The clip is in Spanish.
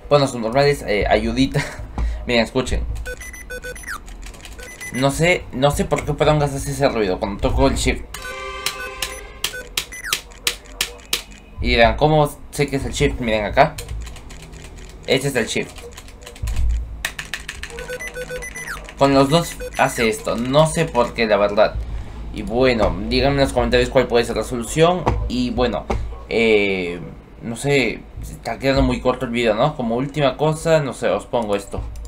Bueno, subnormales, ayudita. Miren, escuchen. No sé por qué Porongas hace ese ruido cuando toco el shift. Y dirán, ¿cómo sé que es el shift? Miren acá. Este es el shift. Con los dos hace esto. No sé por qué, la verdad. Y bueno, díganme en los comentarios cuál puede ser la solución. Y bueno, no sé, está quedando muy corto el video, ¿no? Como última cosa, no sé, os pongo esto.